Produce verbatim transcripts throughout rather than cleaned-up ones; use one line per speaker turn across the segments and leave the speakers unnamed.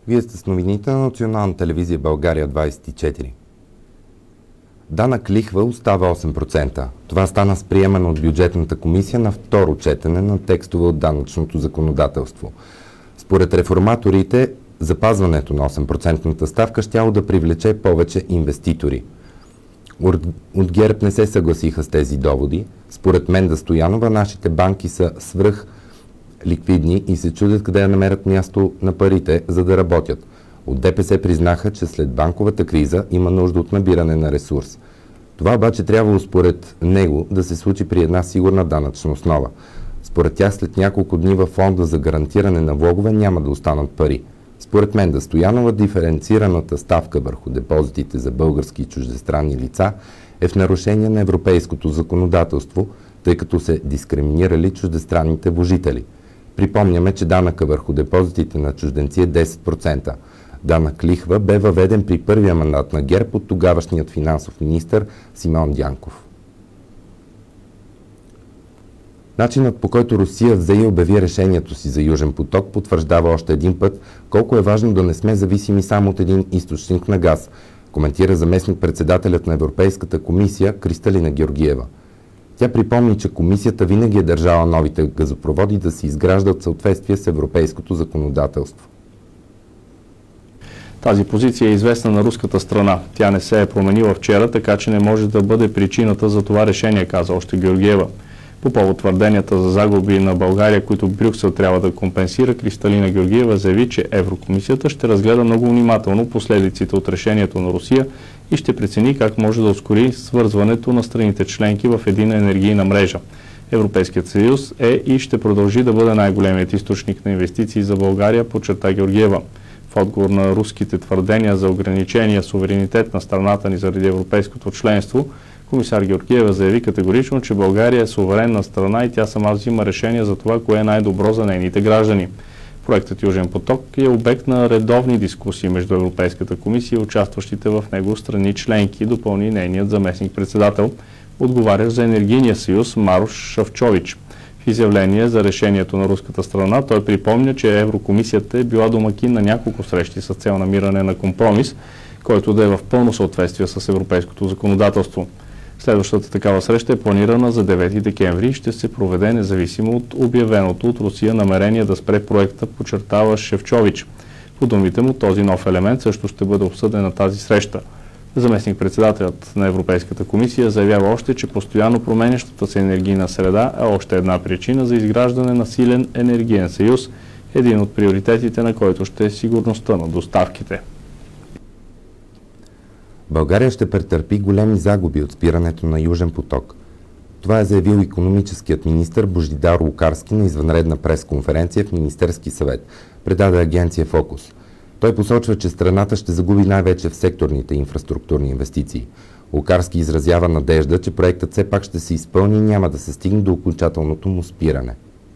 Вие сте с новините на Национална телевизия България двадесет и четири. Данък лихва остава осем процента. Това стана с приемане от бюджетната комисия на второ четене на текстове от данъчното законодателство. Според реформаторите, запазването на осем процентната ставка щяло да привлече повече инвеститори. От ГЕРБ не се съгласиха с тези доводи. Според Менда Стоянова, нашите банки са свръх ликвидни и се чудят къде да намерят място на парите, за да работят. От ДПС признаха, че след банковата криза има нужда от набиране на ресурс. Това обаче трябвало според него да се случи при една сигурна данъчна основа. Според тях след няколко дни във фонда за гарантиране на влогове няма да останат пари. Според Менда Стоянова, диференцираната ставка върху депозитите за български и чуждестранни лица е в нарушение на европейското законодателство, тъй като се дискриминирали чуждестранните вложители. Припомняме, че данъка върху депозитите на чужденци е десет процента. Данък лихва бе въведен при първия мандат на ГЕРБ от тогавашният финансов министър Симеон Дянков. Начинът, по който Русия взе и обяви решението си за Южен поток, потвърждава още един път колко е важно да не сме зависими само от един източник на газ, коментира заместник-председателят на Европейската комисия Кристалина Георгиева. Тя припомни, че комисията винаги е държала новите газопроводи да се изграждат в съответствие с европейското законодателство.
Тази позиция е известна на руската страна. Тя не се е променила вчера, така че не може да бъде причината за това решение, каза още Георгиева. По повод твърденията за загуби на България, които Брюксел трябва да компенсира, Кристалина Георгиева заяви, че Еврокомисията ще разгледа много внимателно последиците от решението на Русия и ще прецени как може да ускори свързването на страните членки в единна енергийна мрежа. Европейският съюз е и ще продължи да бъде най-големият източник на инвестиции за България, подчерта Георгиева. В отговор на руските твърдения за ограничения суверенитет на страната ни заради европейското членство, комисар Георгиева заяви категорично, че България е суверенна страна и тя сама взима решение за това, кое е най-добро за нейните граждани. Проектът Южен поток е обект на редовни дискусии между Европейската комисия и участващите в него страни членки, допълни нейният заместник-председател, отговарящ за енергийния съюз Марош Шефчович. В изявление за решението на руската страна той припомня, че Еврокомисията е била домакин на няколко срещи с цел намиране на компромис, който да е в пълно съответствие с европейското законодателство. Следващата такава среща е планирана за девети декември и ще се проведе независимо от обявеното от Русия намерение да спре проекта, подчертава Шефчович. По думите му, този нов елемент също ще бъде обсъден на тази среща. Заместник-председателят на Европейската комисия заявява още, че постоянно променящата се енергийна среда е още една причина за изграждане на силен енергиен съюз, един от приоритетите на който ще е сигурността на доставките.
България ще претърпи големи загуби от спирането на Южен поток. Това е заявил икономическият министър Божидар Лукарски на извънредна пресконференция в Министерски съвет, предаде агенция Фокус. Той посочва, че страната ще загуби най-вече в секторните инфраструктурни инвестиции. Лукарски изразява надежда, че проектът все пак ще се изпълни и няма да се стигне до окончателното му спиране.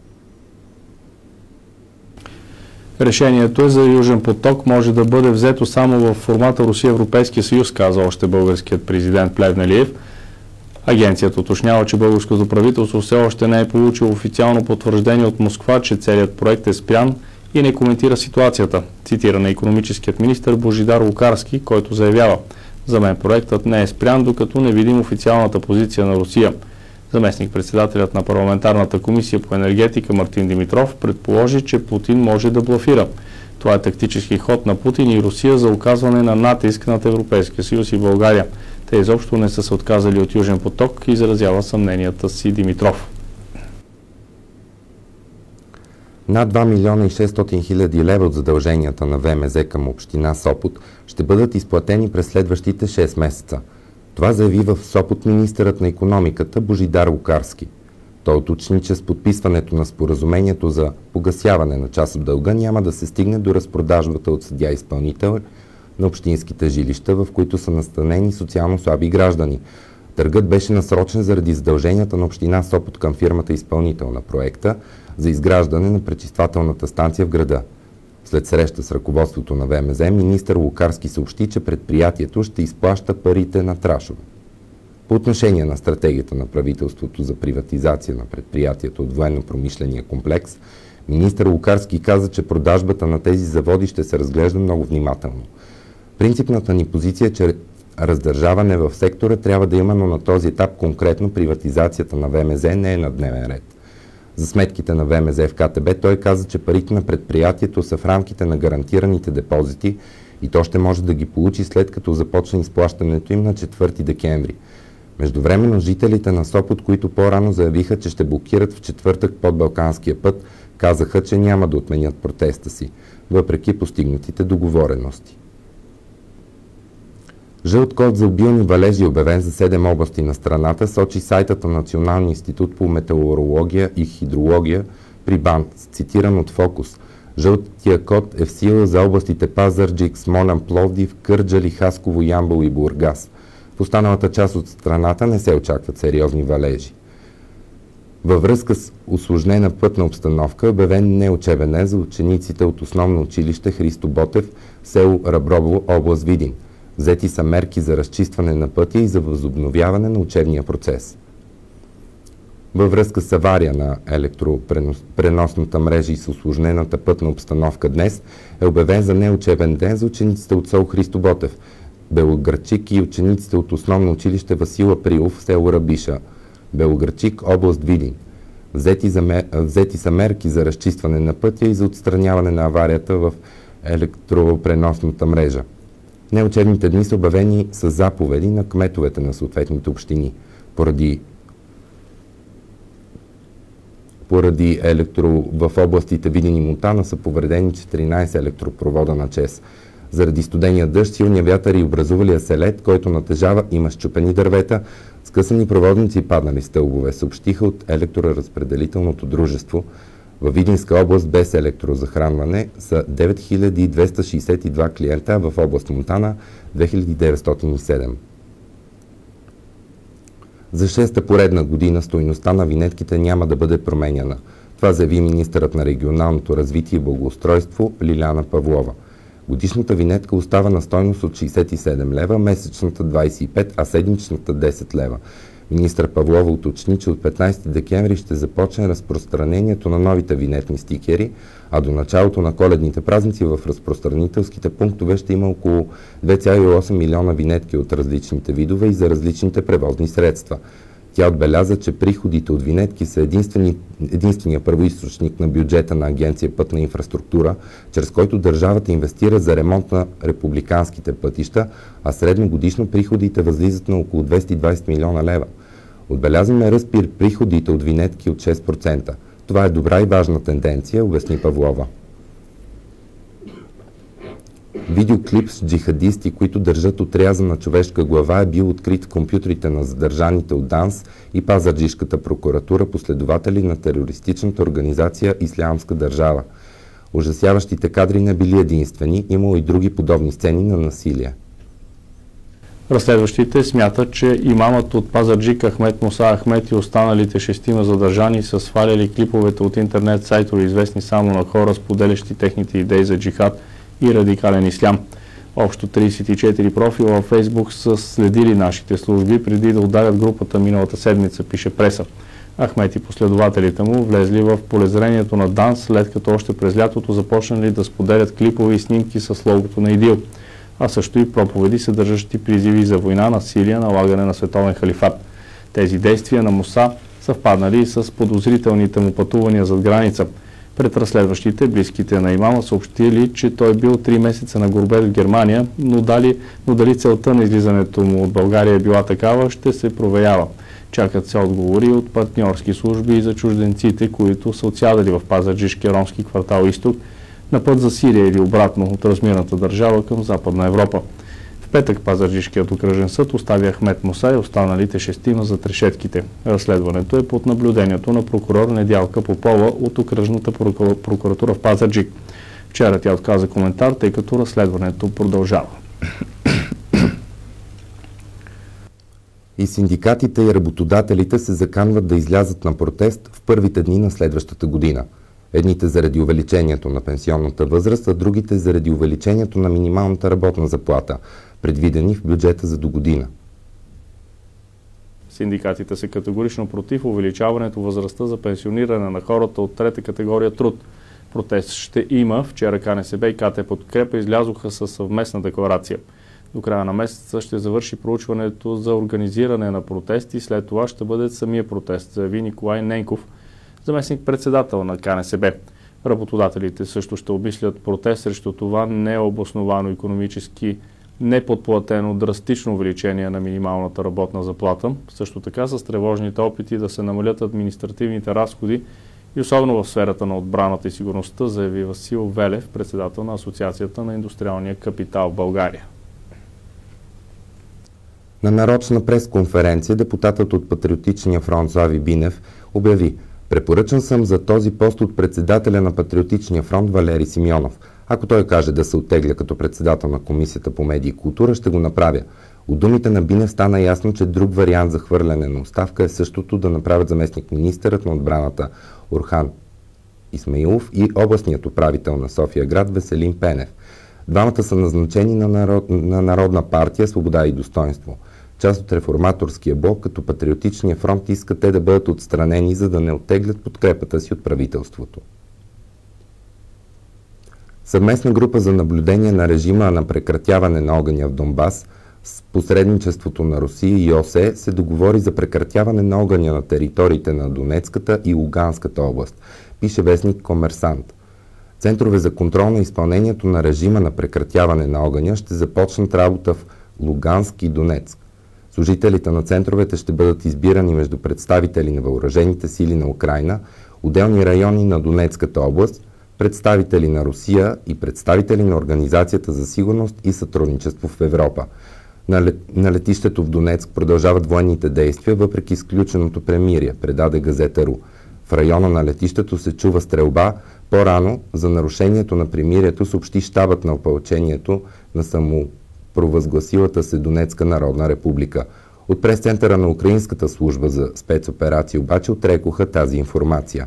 Решението е за Южен поток може да бъде взето само в формата Русия-Европейския съюз, каза още българският президент Плевнелиев. Агенцията уточнява, че българското правителство все още не е получило официално потвърждение от Москва, че целият проект е спрян и не коментира ситуацията. Цитира на икономическият министър Божидар Лукарски, който заявява: "За мен проектът не е спрян, докато не видим официалната позиция на Русия." Заместник-председателят на парламентарната комисия по енергетика Мартин Димитров предположи, че Путин може да блафира. Това е тактически ход на Путин и Русия за оказване на натиск над Европейския съюз и България. Те изобщо не са се отказали от Южен поток, изразява съмненията си Димитров.
Над два милиона и шестстотин хиляди лева от задълженията на ВМЗ към община Сопот ще бъдат изплатени през следващите шест месеца. Това заяви в Сопот министърът на икономиката Божидар Лукарски. Той уточни, че с подписването на споразумението за погасяване на част от дълга няма да се стигне до разпродажбата от съдия-изпълнител на общинските жилища, в които са настанени социално слаби граждани. Търгът беше насрочен заради задълженията на община Сопот към фирмата изпълнител на проекта за изграждане на пречиствателната станция в града. След среща с ръководството на ВМЗ, министър Лукарски съобщи, че предприятието ще изплаща парите на траншове. По отношение на стратегията на правителството за приватизация на предприятието от военно-промишления комплекс, Министър Лукарски каза, че продажбата на тези заводи ще се разглежда много внимателно. Принципната ни позиция е, че раздържаване в сектора трябва да има, но на този етап конкретно приватизацията на ВМЗ не е на дневен ред. За сметките на ВМЗ в КТБ той каза, че парите на предприятието са в рамките на гарантираните депозити и то ще може да ги получи след като започне изплащането им на четвърти декември. Междувременно жителите на Сопот, които по-рано заявиха, че ще блокират в четвъртък подбалканския път, казаха, че няма да отменят протеста си, въпреки постигнатите договорености. Жълт код за обилни валежи, обявен за седем области на страната, сочи сайтът на Националния институт по метеорология и хидрология при БАН, цитиран от Фокус. Жълтия код е в сила за областите Пазарджик, Смолян, Пловдив, Кърджали, Хасково, Ямбол и Бургас. В останалата част от страната не се очакват сериозни валежи. Във връзка с усложнена пътна обстановка, обявен неучебен ден за учениците от основно училище Христо Ботев в село Раброво, област Видин. Взети са мерки за разчистване на пътя и за възобновяване на учебния процес. Във връзка с авария на електропреносната мрежа и с усложнената пътна обстановка днес е обявен за неучебен ден за учениците от село Христо Ботев, Белоградчик и учениците от основно училище Васил Априлов в село Рабиша, Белоградчик, област Видин. Взети, за мер... Взети са мерки за разчистване на пътя и за отстраняване на аварията в електропреносната мрежа. Неучебните дни са обявени с заповеди на кметовете на съответните общини. Поради, поради електро в областите Видин и Монтана са повредени четиринайсет електропровода на ЧЕЗ. Заради студения дъжд, силния вятър и образувалия се лед, който натежава, има счупени дървета, скъсани проводници и паднали стълбове, съобщиха от електроразпределителното дружество. Във Видинска област без електрозахранване са девет хиляди двеста шейсет и два клиента, в област Монтана две хиляди деветстотин и седем. За шеста поредна година стойността на винетките няма да бъде променяна. Това заяви министърът на регионалното развитие и благоустройство Лиляна Павлова. Годишната винетка остава на стойност от шейсет и седем лева, месечната двайсет и пет, а седмичната десет лева. Министър Павлова уточни, че от петнайсети декември ще започне разпространението на новите винетни стикери, а до началото на коледните празници в разпространителските пунктове ще има около две цяло и осем милиона винетки от различните видове и за различните превозни средства. Тя отбеляза, че приходите от винетки са единствения първоизточник на бюджета на Агенция Пътна инфраструктура, чрез който държавата инвестира за ремонт на републиканските пътища, а средно годишно приходите възлизат на около двеста и двайсет милиона лева. Отбелязваме ръст при приходите от винетки от шест процента. Това е добра и важна тенденция, обясни Павлова. Видеоклип с джихадисти, които държат отрязана човешка глава, е бил открит в компютрите на задържаните от ДАНС и Пазарджишката прокуратура, последователи на терористичната организация Ислямска държава. Ужасяващите кадри не били единствени, имало и други подобни сцени на насилие.
Разследващите смятат, че имамът от Пазарджик Ахмед Муса Ахмед и останалите шестима задържани са сваляли клиповете от интернет сайтове, известни само на хора, споделящи техните идеи за джихад и радикален ислям. Общо трийсет и четири профила във Фейсбук са следили нашите служби преди да ударят групата миналата седмица, пише преса. Ахмед и последователите му влезли в полезрението на ДАНС, след като още през лятото започнали да споделят клипове и снимки с логото на ИДИЛ, а също и проповеди, съдържащи призиви за война, насилие, налагане на световен халифат. Тези действия на Муса съвпаднали с подозрителните му пътувания зад граница. Пред разследващите, близките на имама съобщили, че той бил три месеца на гурбет в Германия, но дали, но дали целта на излизането му от България е била такава, ще се проверява. Чакат се отговори от партньорски служби и за чужденците, които са отсядали в Пазарджишкия ромски квартал Изток, на път за Сирия или обратно от размирната държава към Западна Европа. В петък Пазарджишкият окръжен съд остави Ахмед Муса и останалите шестима зад решетките. Разследването е под наблюдението на прокурор Недялка Попова от окръжната прокуратура в Пазарджик. Вчера тя отказа коментар, тъй като разследването продължава.
И синдикатите и работодателите се заканват да излязат на протест в първите дни на следващата година. Едните заради увеличението на пенсионната възраст, а другите заради увеличението на минималната работна заплата, предвидени в бюджета за до година.
Синдикатите са категорично против увеличаването възрастта за пенсиониране на хората от трета категория труд. Протест ще има. Вчера КНСБ и КТ Подкрепа излязоха със съвместна декларация. До края на месеца ще завърши проучването за организиране на протести, след това ще бъде самия протест, заяви Николай Ненков, заместник-председател на КНСБ. Работодателите също ще обмислят протест срещу това необосновано икономически неподплатено драстично увеличение на минималната работна заплата. Също така с тревожните опити да се намалят административните разходи и особено в сферата на отбраната и сигурността, заяви Васил Велев, председател на Асоциацията на индустриалния капитал в България.
На нарочна пресконференция депутатът от Патриотичния фронт Слави Бинев обяви: "Препоръчан съм за този пост от председателя на Патриотичния фронт Валери Симеонов. Ако той каже да се оттегля като председател на Комисията по медии и култура, ще го направя." От думите на Бинев стана ясно, че друг вариант за хвърляне на оставка е същото да направят заместник-министърът на отбраната Орхан Исмаилов и областният управител на София град Веселин Пенев. Двамата са назначени на, народ... на Народна партия Свобода и достоинство. Част от реформаторския блок, като Патриотичния фронт, искат те да бъдат отстранени, за да не оттеглят подкрепата си от правителството. Съвместна група за наблюдение на режима на прекратяване на огъня в Донбас с посредничеството на Русия и ОСЕ се договори за прекратяване на огъня на териториите на Донецката и Луганската област, пише вестник Комерсант. Центрове за контрол на изпълнението на режима на прекратяване на огъня ще започнат работа в Луганск и Донецк. Служителите на центровете ще бъдат избирани между представители на въоръжените сили на Украйна, отделни райони на Донецката област, представители на Русия и представители на Организацията за сигурност и сътрудничество в Европа. На летището в Донецк продължават военните действия, въпреки изключеното премирие, предаде газета РУ. В района на летището се чува стрелба. По-рано за нарушението на премирието съобщи щабът на опълчението на самопровъзгласилата се Донецка народна република. От прес-центъра на Украинската служба за спецоперации обаче отрекоха тази информация.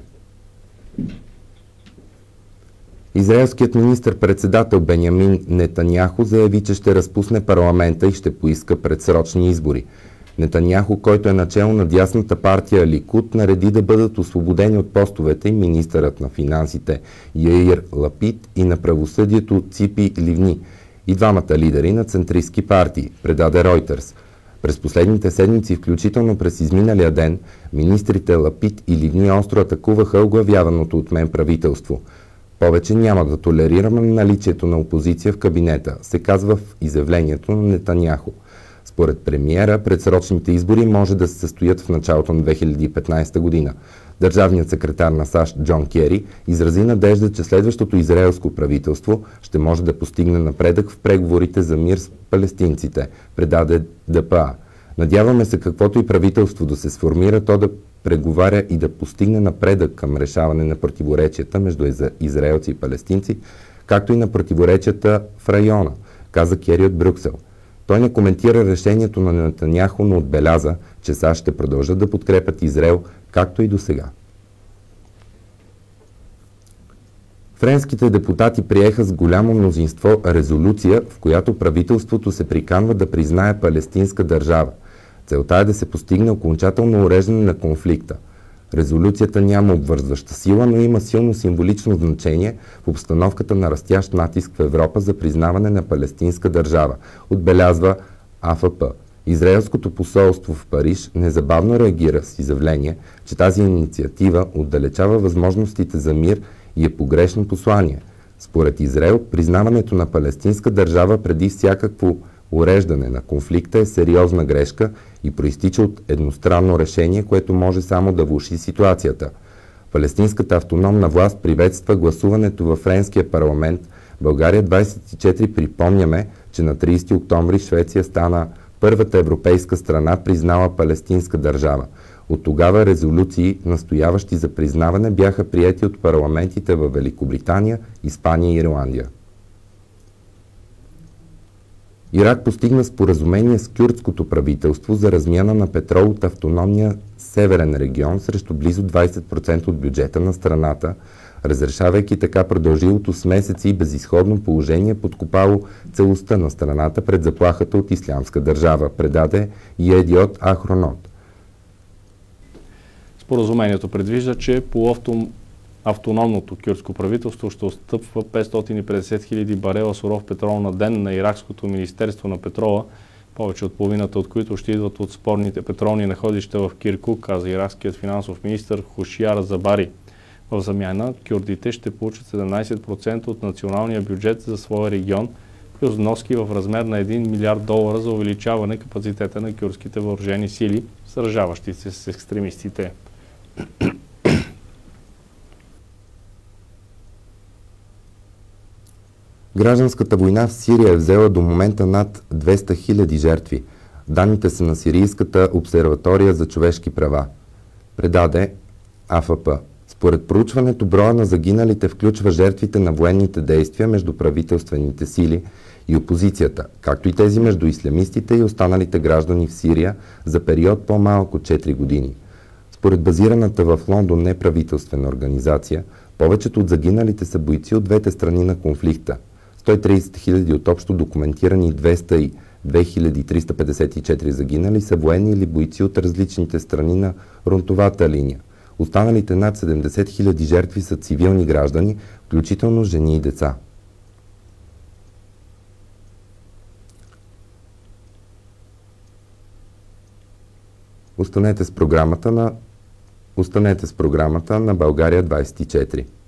Израелският министър-председател Бенямин Нетаняху заяви, че ще разпусне парламента и ще поиска предсрочни избори. Нетаняху, който е начело на дясната партия Ликуд, нареди да бъдат освободени от постовете им министърът на финансите Яир Лапид и на правосъдието Ципи Ливни, и двамата лидери на центристки партии, предаде Ройтерс. През последните седмици, включително през изминалия ден, министрите Лапид и Ливни остро атакуваха оглавяваното от мен правителство. "Повече няма да толерираме наличието на опозиция в кабинета", се казва в изявлението на Нетаняху. Според премиера, предсрочните избори може да се състоят в началото на две хиляди и петнадесета година. Държавният секретар на САЩ Джон Кери изрази надежда, че следващото израелско правителство ще може да постигне напредък в преговорите за мир с палестинците, предаде ДПА. "Надяваме се каквото и правителство да се сформира, то да преговаря и да постигне напредък към решаване на противоречията между израелци и палестинци, както и на противоречията в района", каза Кери от Брюксел. Той не коментира решението на Нетаняху, но отбеляза, че САЩ ще продължат да подкрепят Израел, както и досега. Френските депутати приеха с голямо мнозинство резолюция, в която правителството се приканва да признае палестинска държава. Целта е да се постигне окончателно уреждане на конфликта. Резолюцията няма обвързваща сила, но има силно символично значение в обстановката на растящ натиск в Европа за признаване на палестинска държава, отбелязва А Ф П. Израелското посолство в Париж незабавно реагира с изявление, че тази инициатива отдалечава възможностите за мир и е погрешно послание. Според Израел, признаването на палестинска държава преди всякакво уреждане на конфликта е сериозна грешка и проистича от едностранно решение, което може само да влоши ситуацията. Палестинската автономна власт приветства гласуването във френския парламент. България двадесет и четири припомняме, че на тридесети октомври Швеция стана първата европейска страна, признала палестинска държава. От тогава резолюции, настояващи за признаване, бяха приети от парламентите във Великобритания, Испания и Ирландия. Ирак постигна споразумение с кюрдското правителство за размяна на петрол от автономния северен регион срещу близо двадесет процента от бюджета на страната, разрешавайки така продължилото с месеци и безизходно положение, подкопало целостта на страната пред заплахата от ислямска държава, предаде Едиот Ахронот.
Споразумението предвижда, че по автономното кюрдско правителство ще отстъпва петстотин и петдесет хиляди барела суров петрол на ден на иракското Министерство на петрола, повече от половината от които ще идват от спорните петролни находища в Киркук, каза иракският финансов министър Хушияр Забари. В замяна кюрдите ще получат седемнадесет процента от националния бюджет за своя регион, плюс вноски в размер на един милиард долара за увеличаване капацитета на кюрдските въоръжени сили, сражаващи се с екстремистите.
Гражданската война в Сирия е взела до момента над двеста хиляди жертви. Данните са на Сирийската обсерватория за човешки права. Предаде А Ф П. Според проучването, броя на загиналите включва жертвите на военните действия между правителствените сили и опозицията, както и тези между ислямистите и останалите граждани в Сирия за период по-малко от четири години. Според базираната в Лондон неправителствена организация, повечето от загиналите са бойци от двете страни на конфликта. сто и тридесет хиляди от общо документирани двеста и две хиляди триста петдесет и четири загинали са военни или бойци от различните страни на фронтовата линия. Останалите над седемдесет хиляди жертви са цивилни граждани, включително жени и деца. Останете с програмата на, Останете с програмата на България двадесет и четири.